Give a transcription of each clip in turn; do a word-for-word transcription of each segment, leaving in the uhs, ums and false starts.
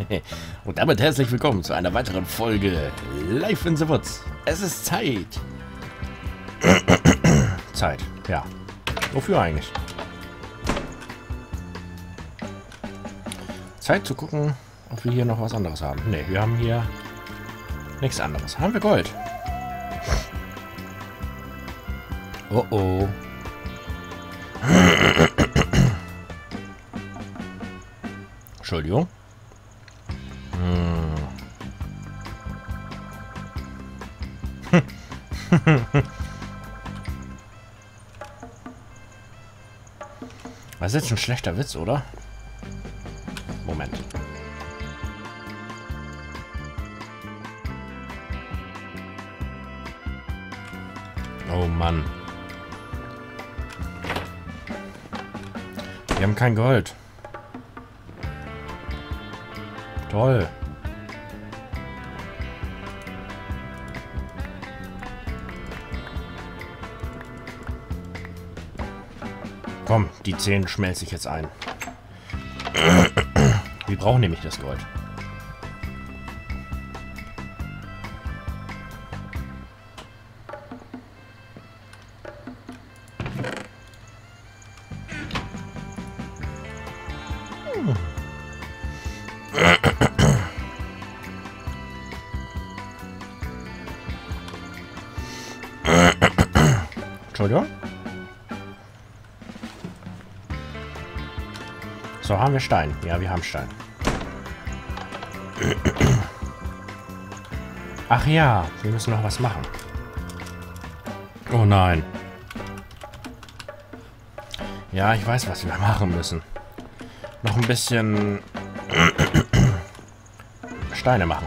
Und damit herzlich willkommen zu einer weiteren Folge Live in the Woods. Es ist Zeit. Zeit, ja. Wofür eigentlich? Zeit zu gucken, ob wir hier noch was anderes haben. Ne, wir haben hier nichts anderes. Haben wir Gold? Oh oh. Entschuldigung. Hm. Das ist jetzt ein schlechter Witz, oder? Moment. Oh Mann. Wir haben kein Gold. Toll. Komm, die zehn schmelze ich jetzt ein. Wir brauchen nämlich das Gold. Hm. Entschuldigung. So, haben wir Stein. Ja, wir haben Stein. Ach ja, wir müssen noch was machen. Oh nein. Ja, ich weiß, was wir machen müssen. Noch ein bisschen Steine machen.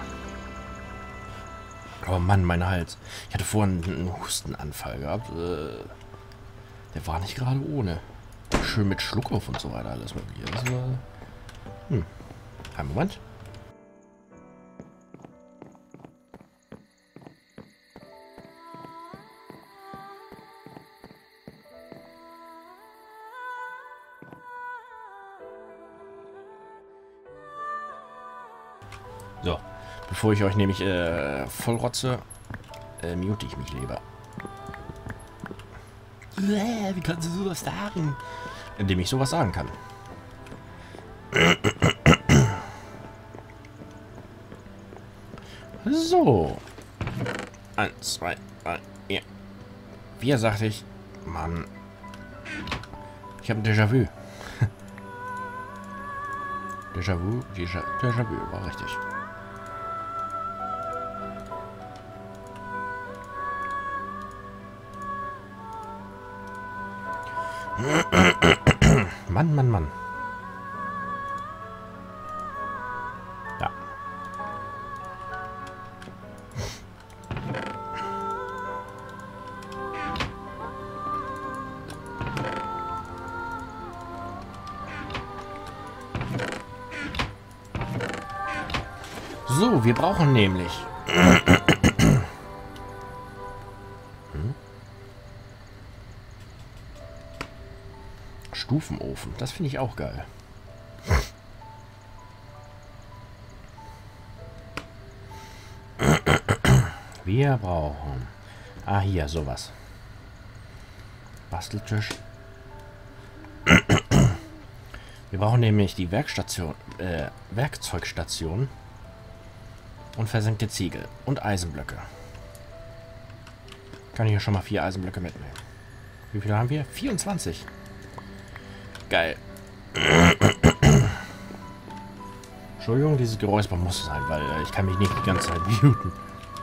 Oh Mann, mein Hals. Ich hatte vorhin einen Hustenanfall gehabt. Der war nicht gerade ohne. Schön mit Schluckauf und so weiter alles mögliche. Das war... Hm. Einen Moment. So. Bevor ich euch nämlich äh, vollrotze, äh, mute ich mich lieber. Äh, wie kannst du sowas sagen? Indem ich sowas sagen kann. So. Eins, zwei, drei, vier. Vier, sagte ich. Mann. Ich habe ein Déjà-vu. Déjà-vu, Déjà, Déjà-vu, war richtig. Mann, Mann, Mann. Ja. So, wir brauchen nämlich... Stufenofen. Das finde ich auch geil. Wir brauchen... Ah, hier, sowas. Basteltisch. Wir brauchen nämlich die Werkstation, äh, Werkzeugstation und versenkte Ziegel und Eisenblöcke. Kann ich hier schon mal vier Eisenblöcke mitnehmen. Wie viele haben wir? vierundzwanzig. Geil. Entschuldigung, dieses Geräusper muss sein, weil äh, ich kann mich nicht die ganze Zeit muten.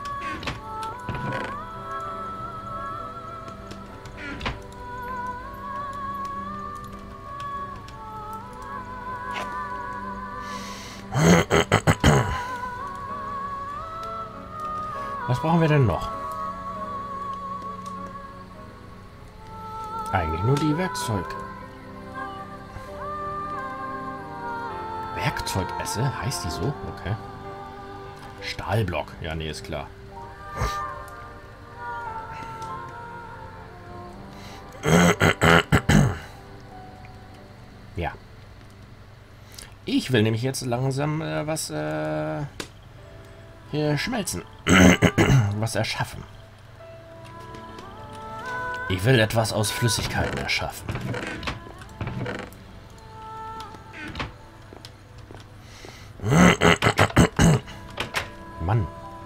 Was brauchen wir denn noch? Eigentlich nur die Werkzeug. Werkzeugesse? Heißt die so? Okay. Stahlblock. Ja, nee, ist klar. Ja. Ich will nämlich jetzt langsam äh, was äh, hier schmelzen. Was erschaffen. Ich will etwas aus Flüssigkeiten erschaffen. Mann.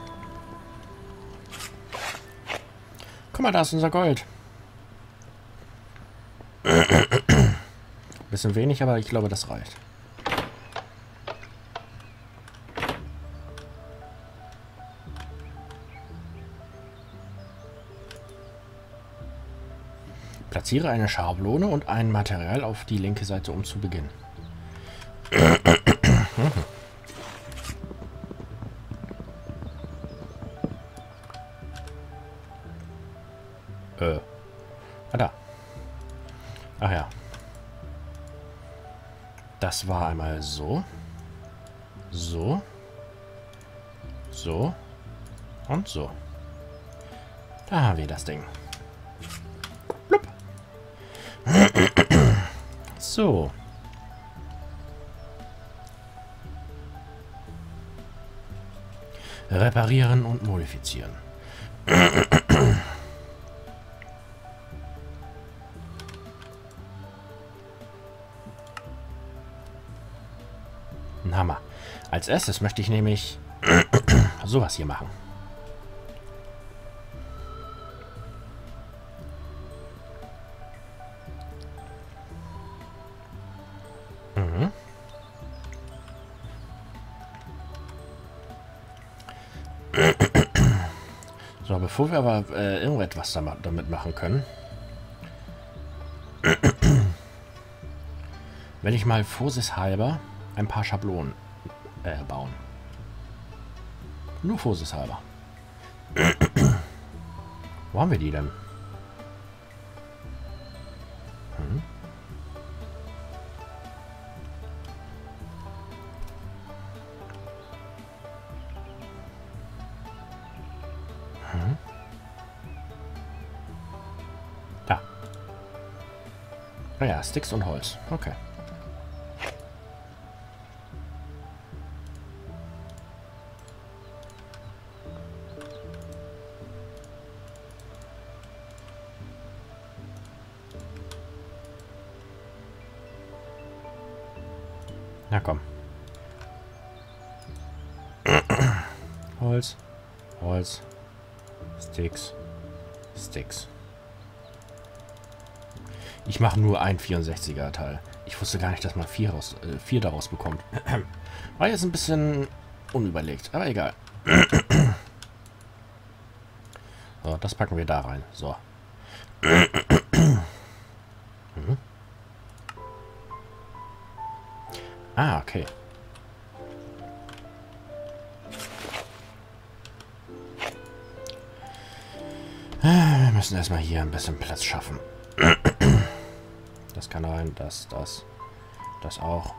Guck mal, da ist unser Gold. Bisschen wenig, aber ich glaube, das reicht. Platziere eine Schablone und ein Material auf die linke Seite, um zu beginnen. äh. Ah, da. Ach ja. Das war einmal so. So. So. Und so. Da haben wir das Ding. Blub. So. Reparieren und modifizieren. Ein Hammer. Als erstes möchte ich nämlich sowas hier machen. Mhm. So, bevor wir aber äh, irgendetwas damit machen können, werde ich mal vorsichtshalber ein paar Schablonen äh, bauen. Nur vorsichtshalber. Wo haben wir die denn? Hm. Hm. Da. Ah ja, Sticks und Holz. Okay. Na komm. Holz. Holz. Sticks. Sticks. Ich mache nur ein vierundsechziger Teil. Ich wusste gar nicht, dass man vier, raus, äh, vier daraus bekommt. War jetzt ein bisschen unüberlegt, aber egal. So, das packen wir da rein. So. Mhm. Ah, okay. Wir müssen erstmal hier ein bisschen Platz schaffen. Das kann rein, das, das, das auch.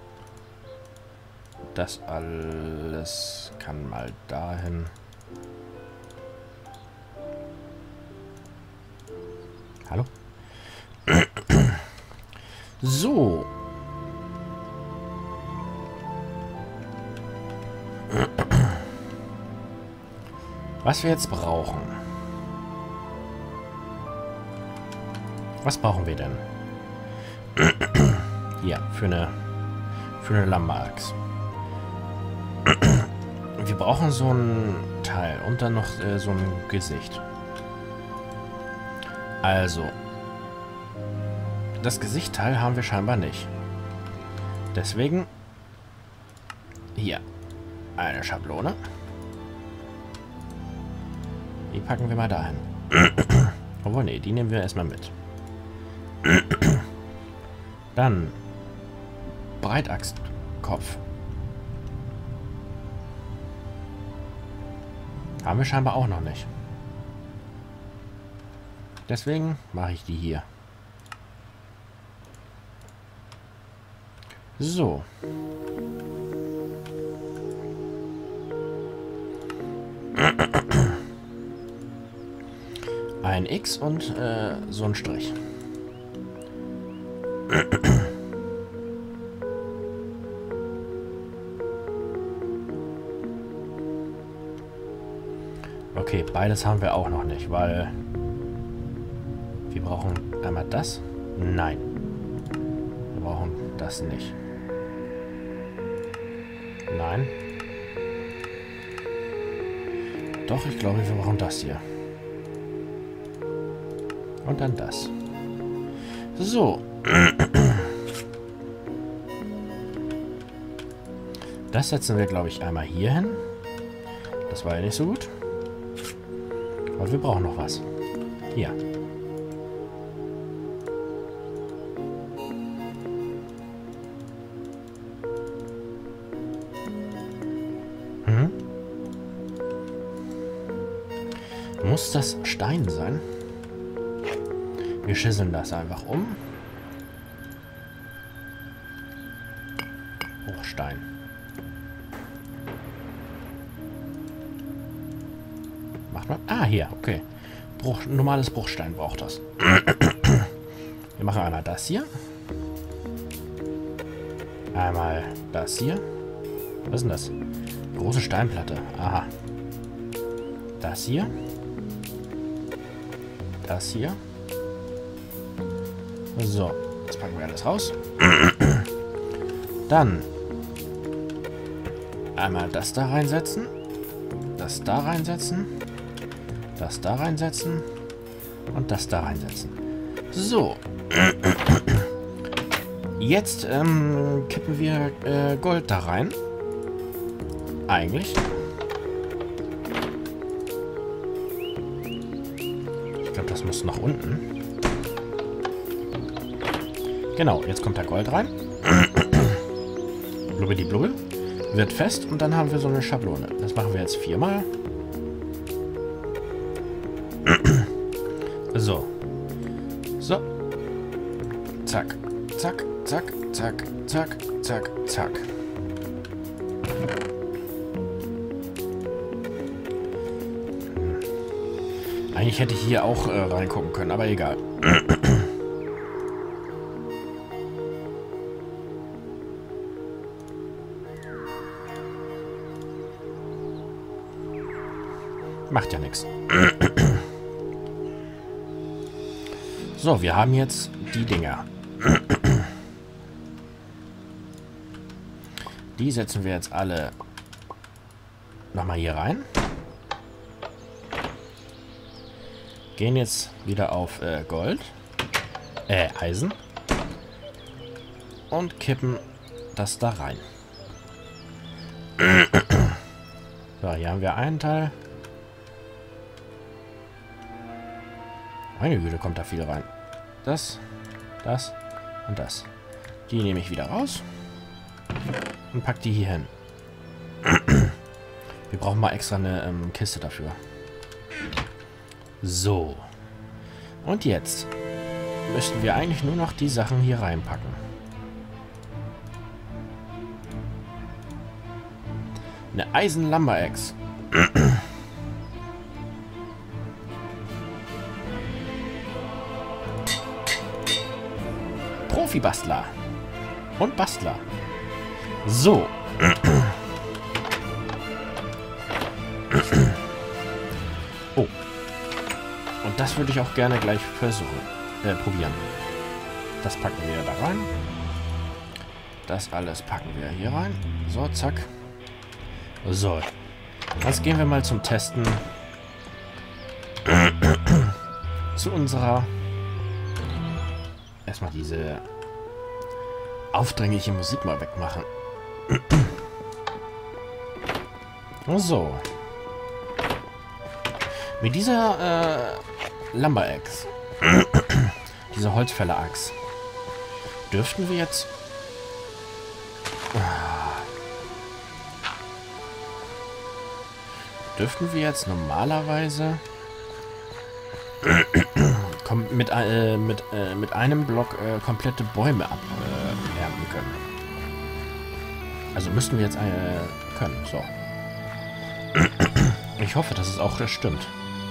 Das alles kann mal dahin. Hallo? So. Was wir jetzt brauchen. Was brauchen wir denn? Hier, für eine für eine Lumberachs. Wir brauchen so ein Teil und dann noch äh, so ein Gesicht. Also, das Gesichtteil haben wir scheinbar nicht. Deswegen hier eine Schablone. Die packen wir mal dahin. Obwohl, nee, die nehmen wir erstmal mit. Dann Breitachskopf. Haben wir scheinbar auch noch nicht. Deswegen mache ich die hier. So. Ein X und äh, so ein Strich. Okay, beides haben wir auch noch nicht, weil wir brauchen einmal das. Nein. Wir brauchen das nicht. Nein. Doch, ich glaube, wir brauchen das hier. Und dann das. So. Das setzen wir, glaube ich, einmal hier hin. Das war ja nicht so gut. Aber wir brauchen noch was. Hier. Hm? Muss das Stein sein? Wir schüsseln das einfach um. Bruchstein. Macht man? Ah, hier, okay. Bruch, normales Bruchstein braucht das. Wir machen einmal das hier. Einmal das hier. Was ist denn das? Große Steinplatte. Aha. Das hier. Das hier. So, jetzt packen wir alles raus. Dann einmal das da reinsetzen. Das da reinsetzen. Das da reinsetzen. Und das da reinsetzen. So. Jetzt ähm, kippen wir äh, Gold da rein. Eigentlich. Ich glaube, das muss nach unten. Genau, jetzt kommt da Gold rein. Blubbidi blubbel. Wird fest und dann haben wir so eine Schablone. Das machen wir jetzt viermal. So. So. Zack. Zack. Zack. Zack. Zack. Zack. Zack. Eigentlich hätte ich hier auch äh, reingucken können, aber egal. Macht ja nichts. So, wir haben jetzt die Dinger. Die setzen wir jetzt alle nochmal hier rein. Gehen jetzt wieder auf äh, Gold. Äh, Eisen. Und kippen das da rein. So, hier haben wir einen Teil. Meine Güte, kommt da viel rein. Das, das und das. Die nehme ich wieder raus. Und pack die hier hin. Wir brauchen mal extra eine ähm, Kiste dafür. So. Und jetzt müssten wir eigentlich nur noch die Sachen hier reinpacken. Eine Eisen-Lumber-Axe. Profi-Bastler. Und Bastler. So. Oh. Und das würde ich auch gerne gleich versuchen. Äh, probieren. Das packen wir da rein. Das alles packen wir hier rein. So, zack. So. Jetzt gehen wir mal zum Testen zu unserer erstmal diese aufdringliche Musik mal wegmachen. So. Mit dieser äh, Lumber-Axe, diese Holzfäller-Axe, dürften wir jetzt dürften wir jetzt normalerweise kom mit, äh, mit, äh, mit einem Block äh, komplette Bäume abernten äh, können. Also müssten wir jetzt äh, können. So. Ich hoffe, dass es auch äh, stimmt.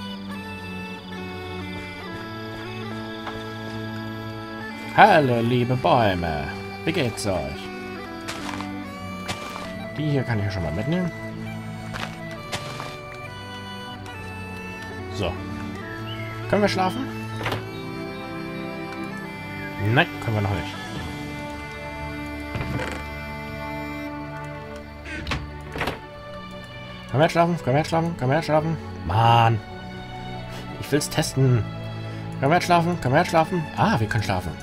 Hallo, liebe Bäume. Wie geht's euch? Die hier kann ich ja schon mal mitnehmen. So. Können wir schlafen? Nein, können wir noch nicht. Können wir jetzt schlafen? Können wir jetzt schlafen? Können wir jetzt schlafen? Mann. Ich will's testen. Können wir jetzt schlafen? Können wir jetzt schlafen? Ah, wir können schlafen.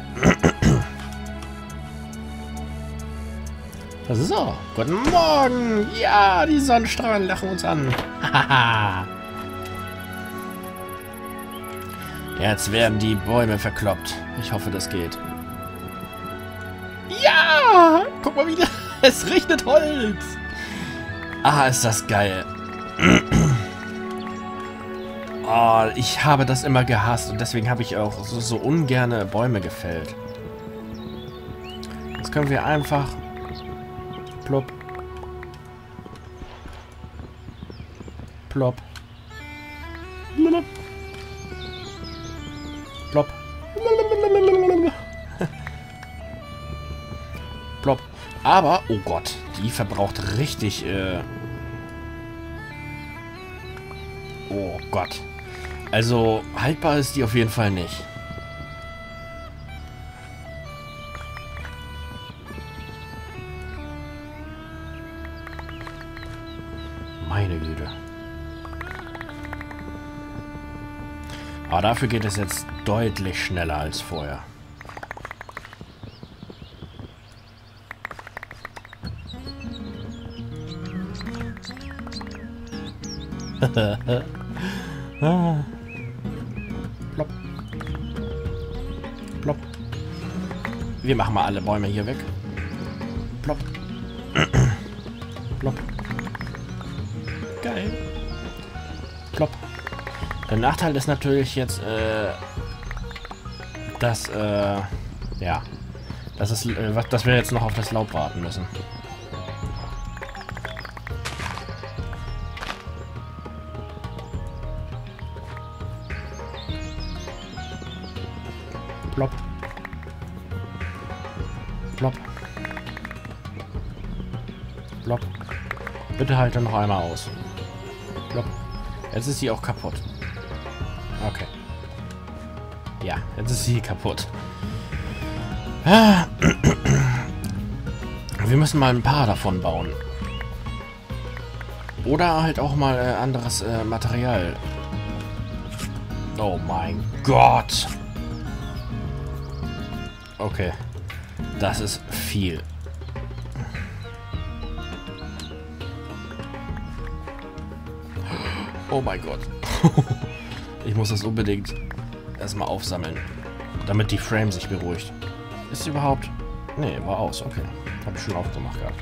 So, guten Morgen. Ja, die Sonnenstrahlen lachen uns an. Hahaha. Jetzt werden die Bäume verkloppt. Ich hoffe, das geht. Ja! Guck mal wieder. Es regnet Holz. Ah, ist das geil. Oh, ich habe das immer gehasst und deswegen habe ich auch so, so ungerne Bäume gefällt. Jetzt können wir einfach... Plopp. Plopp. Plopp. Plopp. Aber, oh Gott, die verbraucht richtig, äh... Oh Gott. Also, haltbar ist die auf jeden Fall nicht. Meine Güte. Aber dafür geht es jetzt deutlich schneller als vorher. ah. Plopp. Plopp. Wir machen mal alle Bäume hier weg. Plopp. Plopp. Geil. Plopp. Der Nachteil ist natürlich jetzt, äh, dass, äh, ja, dass, es, äh, dass wir jetzt noch auf das Laub warten müssen. Plopp. Plopp. Plopp. Bitte halte noch einmal aus. Plopp. Jetzt ist sie auch kaputt. Okay. Ja, jetzt ist sie kaputt. Wir müssen mal ein paar davon bauen. Oder halt auch mal äh, anderes äh, Material. Oh mein Gott. Okay. Das ist viel. Oh mein Gott. Ich muss das unbedingt erstmal aufsammeln, damit die Frame sich beruhigt. Ist sie überhaupt... Nee, war aus. Okay. Habe ich schon aufgemacht gehabt.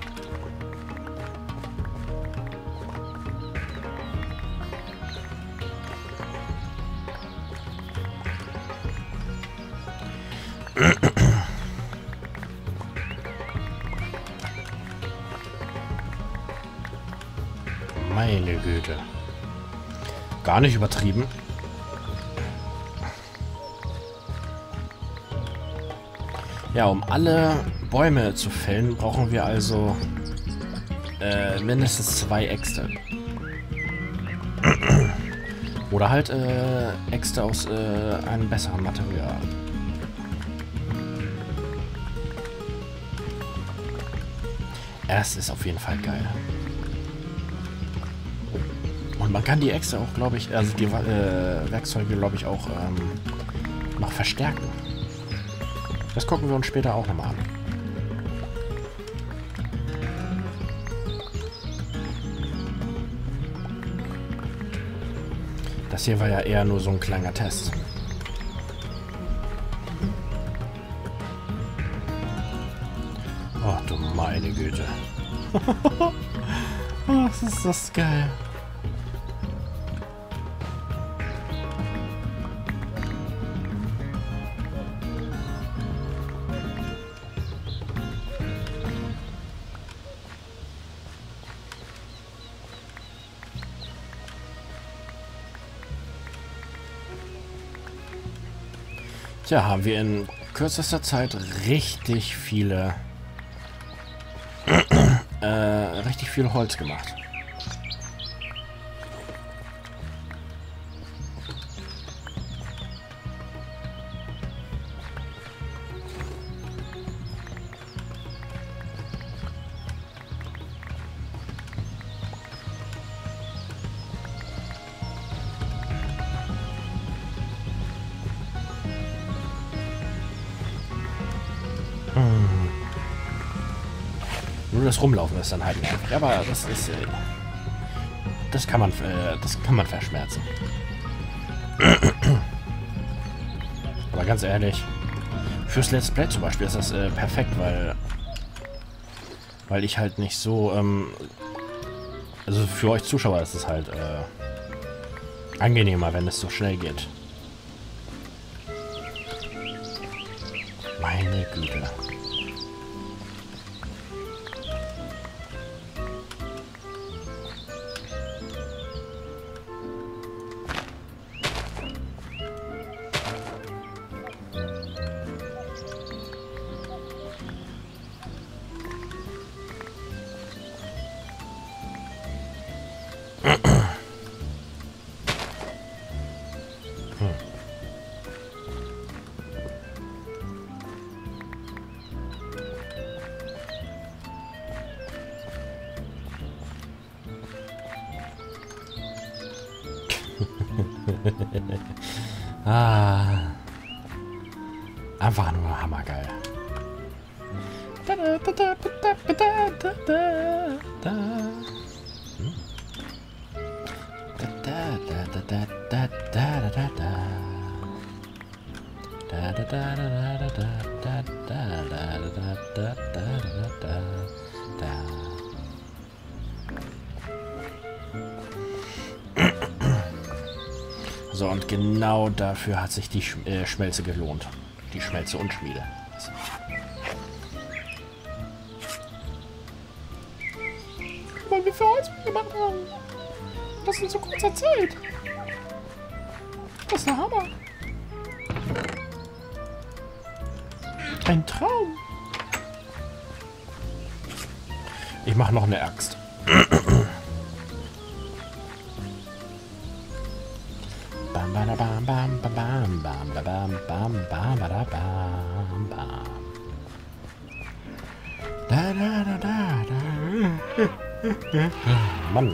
Meine Güte. Gar nicht übertrieben. Ja, um alle Bäume zu fällen, brauchen wir also äh, mindestens zwei Äxte. Oder halt äh, Äxte aus äh, einem besseren Material. Es ist auf jeden Fall geil. Und man kann die Äxte auch, glaube ich, also die äh, Werkzeuge, glaube ich, auch ähm, noch verstärken. Das gucken wir uns später auch nochmal an. Das hier war ja eher nur so ein kleiner Test. Oh, du meine Güte. Oh, was ist das geil. Tja, haben wir in kürzester Zeit richtig viele, äh, richtig viel Holz gemacht. Nur das Rumlaufen ist dann halt nervig. Aber das ist... Äh, das kann man... Äh, das kann man verschmerzen. Aber ganz ehrlich, fürs Let's Play zum Beispiel ist das äh, perfekt, weil... Weil ich halt nicht so... Ähm, also für euch Zuschauer ist es halt... Äh, angenehmer, wenn es so schnell geht. Meine Güte. Ah. Einfach nur hammergeil. So, und genau dafür hat sich die Sch äh, Schmelze gelohnt. Die Schmelze und Schmiede. Weil wir für uns gemacht haben. Das in so kurzer Zeit. Das ist der Hammer. Ein Traum. Ich mache noch eine Axt. Bam bam bam bam bam bam bam bam bam bam bam bam. Da da da da da. Mann.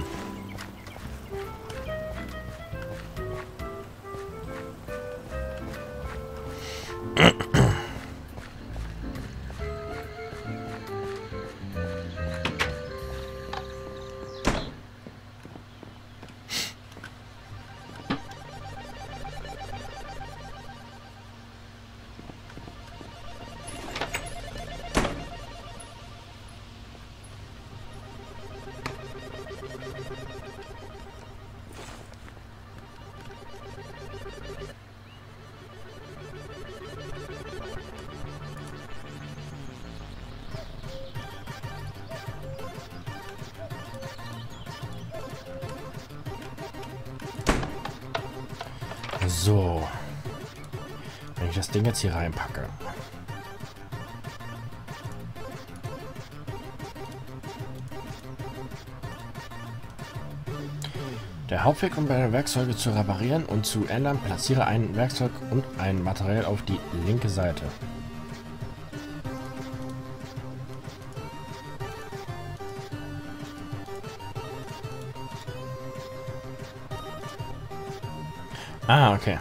So. Wenn ich das Ding jetzt hier reinpacke. Der Hauptweg, um deine Werkzeuge zu reparieren und zu ändern, platziere ein Werkzeug und ein Material auf die linke Seite. Ah, okay.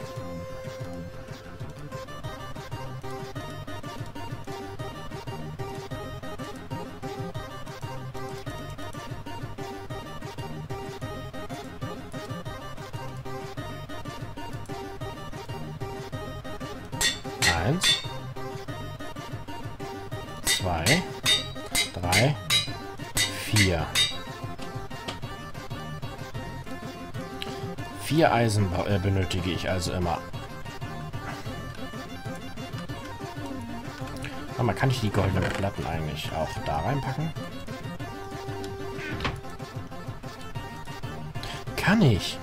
Eins, zwei, drei, vier. Vier Eisen äh, benötige ich also immer. Aber man kann ich die goldenen Platten eigentlich auch da reinpacken? Kann ich.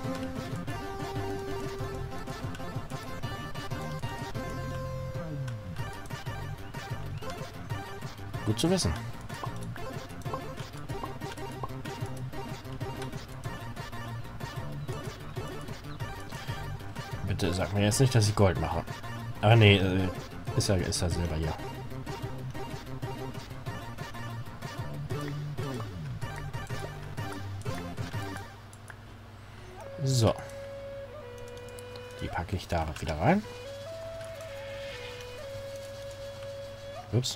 Gut zu wissen. Bitte sag mir jetzt nicht, dass ich Gold mache. Aber nee, äh, ist ja, ist ja Silber hier. So. Die packe ich da wieder rein. Ups.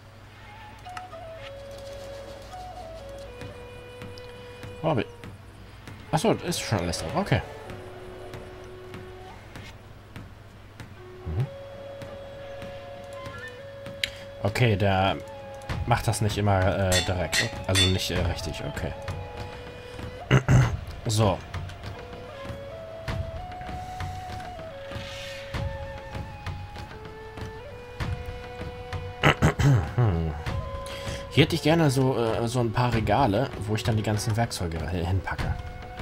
Oh, aber... Achso, ist schon alles drauf. Okay. Mhm. Okay, der macht das nicht immer äh, direkt. Also nicht äh, richtig. Okay. So. Hier hätte ich gerne so, äh, so ein paar Regale, wo ich dann die ganzen Werkzeuge hinpacke.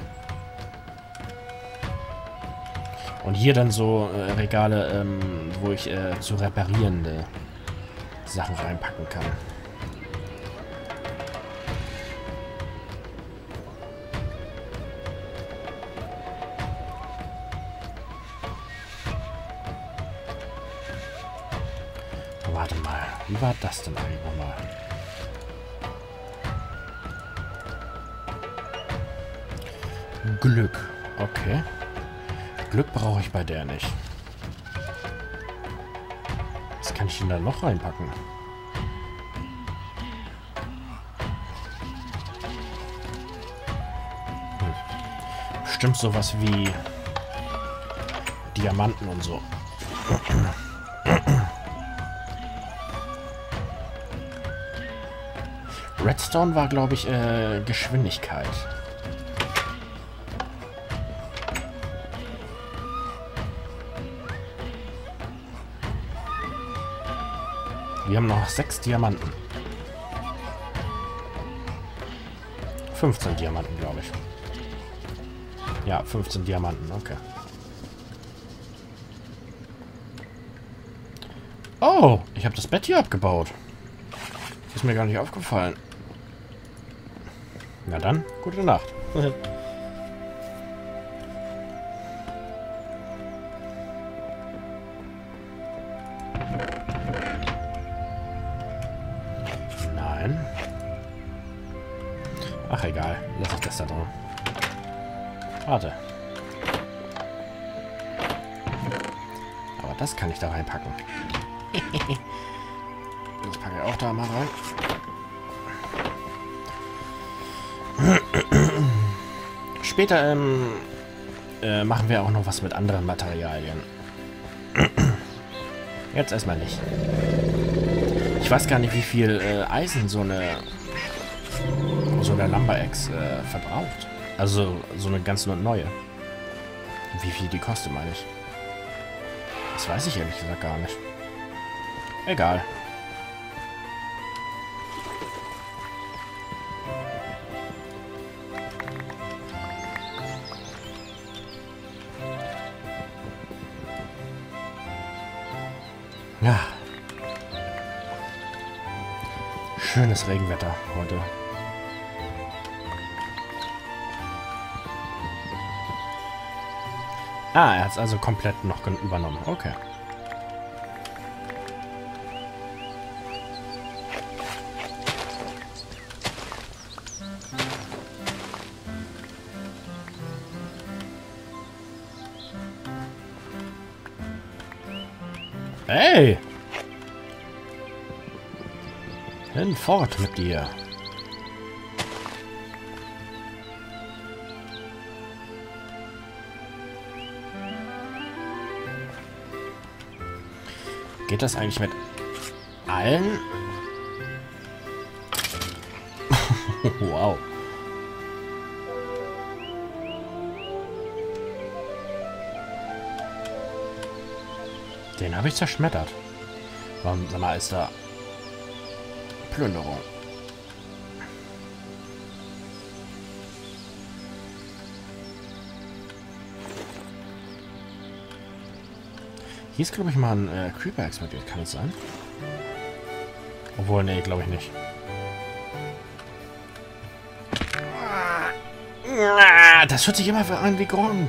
Und hier dann so äh, Regale, ähm, wo ich äh, zu reparierende Sachen reinpacken kann. Warte mal, wie war das denn eigentlich nochmal? Glück, okay. Glück brauche ich bei der nicht. Was kann ich denn da noch reinpacken? Hm. Bestimmt sowas wie Diamanten und so. Redstone war, glaube ich, äh, Geschwindigkeit. Wir haben noch sechs Diamanten. fünfzehn Diamanten, glaube ich. Ja, fünfzehn Diamanten, okay. Oh, ich habe das Bett hier abgebaut. Ist mir gar nicht aufgefallen. Na dann, gute Nacht. Nein. Ach egal, lass ich das da drin. Warte. Aber das kann ich da reinpacken. Das packe ich auch da mal rein. Später ähm, äh, machen wir auch noch was mit anderen Materialien. Jetzt erstmal nicht. Ich weiß gar nicht, wie viel äh, Eisen so eine so eine Lumber-Ex äh, verbraucht. Also so eine ganz neue. Wie viel die kostet, meine ich. Das weiß ich ehrlich gesagt gar nicht. Egal. Ja. Schönes Regenwetter heute. Ah, er hat es also komplett noch übernommen. Okay. Hey! Hinfort mit dir. Geht das eigentlich mit allen? Wow. Den habe ich zerschmettert. Warum, sag mal, ist da Plünderung? Hier ist, glaube ich, mal ein äh, Creeper explodiert. Kann es sein? Obwohl, nee, glaube ich nicht. Das hört sich immer an wie Gronk.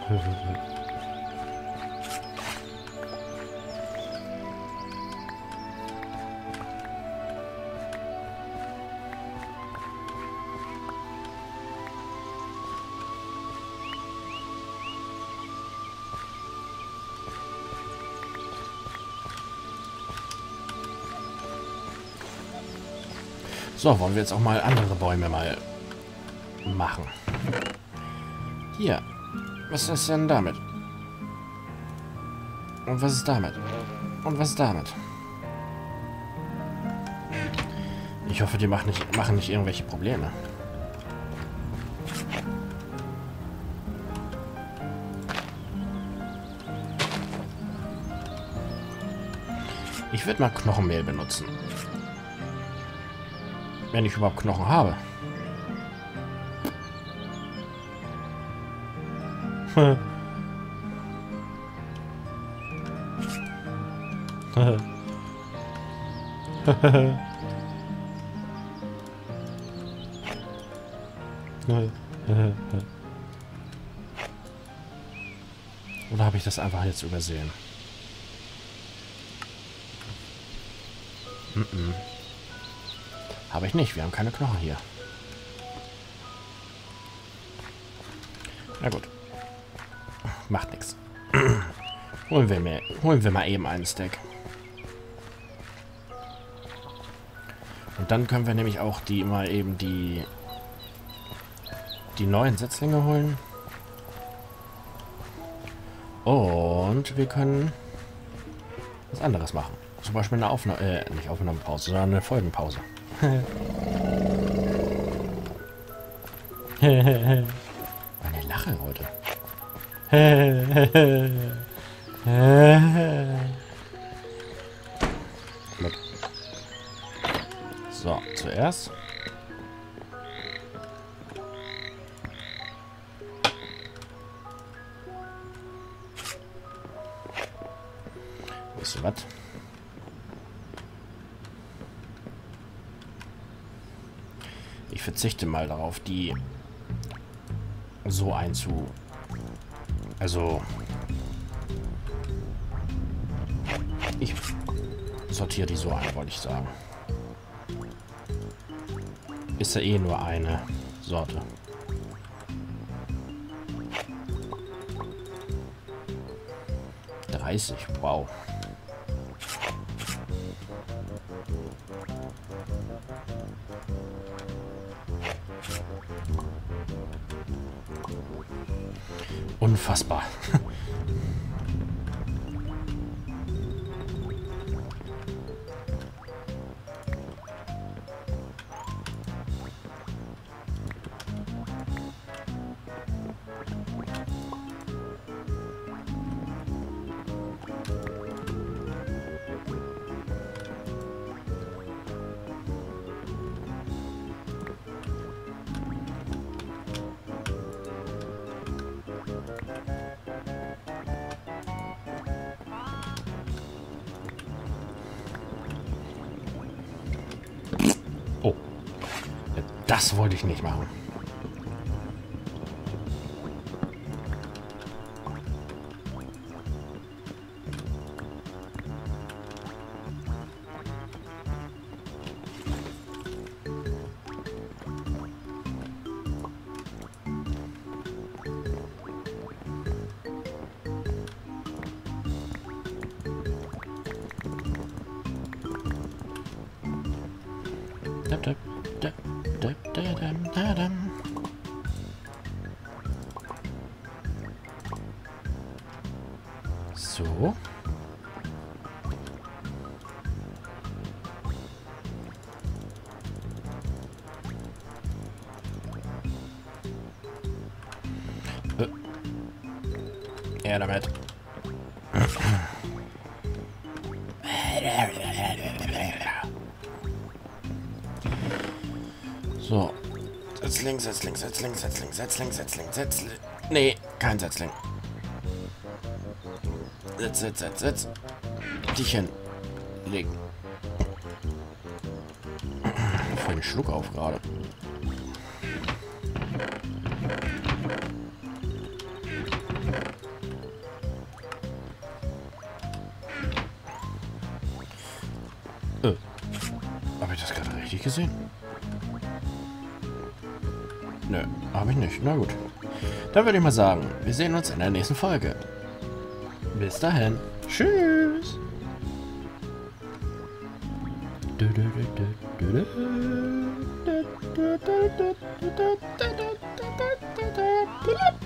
So, wollen wir jetzt auch mal andere Bäume mal machen. Hier. Was ist denn damit? Und was ist damit? Und was ist damit? Ich hoffe, die machen nicht, machen nicht irgendwelche Probleme. Ich würde mal Knochenmehl benutzen. Wenn ich überhaupt Knochen habe. Oder habe ich das einfach jetzt übersehen? Mm-mm. Habe ich nicht. Wir haben keine Knochen hier. Na gut. Macht nichts. Holen wir mir, holen wir mal eben einen Stack. Und dann können wir nämlich auch die mal eben die die neuen Setzlinge holen. Und wir können was anderes machen. Zum Beispiel eine Aufnahme, äh, nicht Aufnahmepause, sondern eine Folgenpause. Eine Lache heute. So, zuerst. Wisst ihr was? Ich verzichte mal darauf, die so einzu... Also... Ich sortiere die so ein, wollte ich sagen. Ist ja eh nur eine Sorte. dreißig, wow. Unfassbar. Oh, das wollte ich nicht machen. So. Äh. Ja, damit. So. Setzling, Setzling, Setzling, Setzling, Setzling, Setzling, Setzling. Nee, kein Setzling. Setz, setz, setz, setz. Dich hinlegen. Voll den Schluck auf gerade. das gerade richtig gesehen? Nö, habe ich nicht. Na gut. Dann würde ich mal sagen, wir sehen uns in der nächsten Folge. Bis dahin. Tschüss. Du, du, du, du, du, du, du, du, du, du, du, du, du, du, du, du, du, du.